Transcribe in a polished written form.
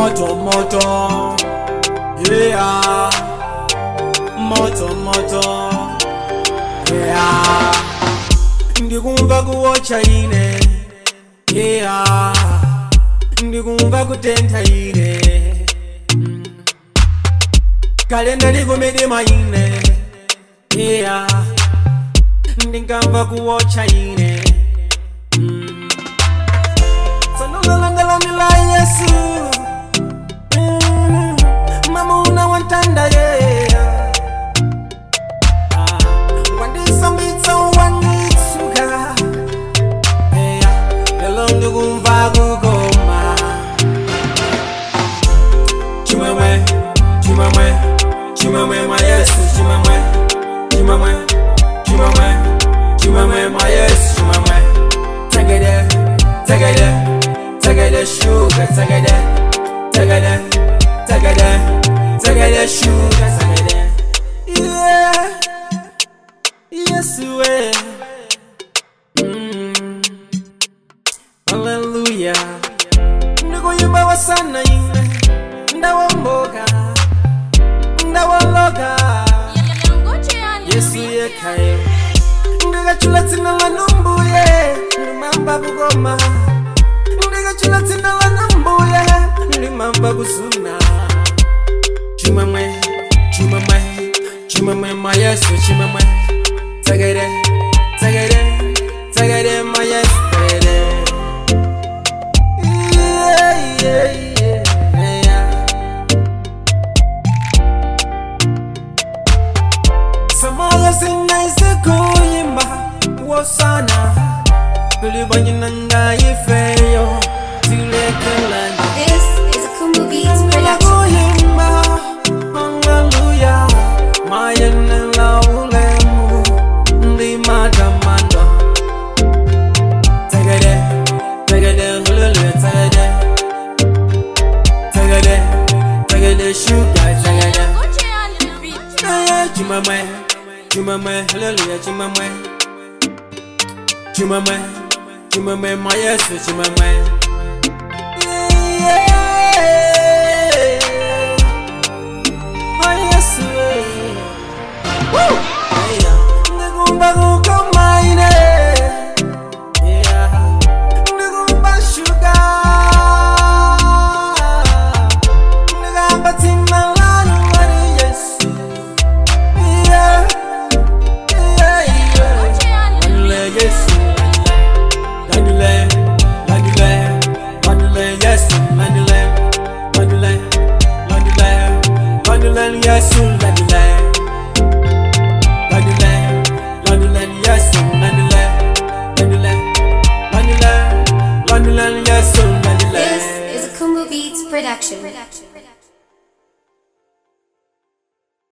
Moto moto, yeah. Moto moto, yeah. Ndikumva kuwatcha ine, yeah. Ndikumva kutentha ine, kalenda likumedema ine, yeah. Ndikamva kuwatcha ine, sanolandala mila Yesu, mama unawantanda yeah. Wandisambitsa wanditsuka, yeah. Lelo ndikumva kukoma, chimwemwe, chimwemwe, chimwemwe ma Yesu, chimwemwe, chimwemwe, chimwemwe, chimwemwe ma Yesu, chimwemwe. Take it, sugar, take it, sugar, take it, yeah, yes, way. Hallelujah. Ndugu yumba wa sana ine, ndawamboka, ndawaloka, Yesu ye kayo. Ndiga chula tina la numbuye, nimamba bugoma. Ndiga chula tina la numbuye, nimamba busuna. Chimamwe, chimamwe, chimamwe ma Yesu, chimamwe. Tagare, tagare, tagare ma Yesu, tagare. Yeah, yeah, yeah. Samaya sinaise kuyimba wosana, kulibanye nanga yifeyo tilekelani. This is a Kumbu Beats production. Hallelujah, mayenela ulemu ndi madamanda. Tagade, tagade, hallelujah, tagade, tagade, tagade, sugar, tagade. Chimamwe, chimamwe, hallelujah, chimamwe, chimamwe, chimamwe, ma Yesu, chimamwe. Yes, This is a Kumbu Beats production.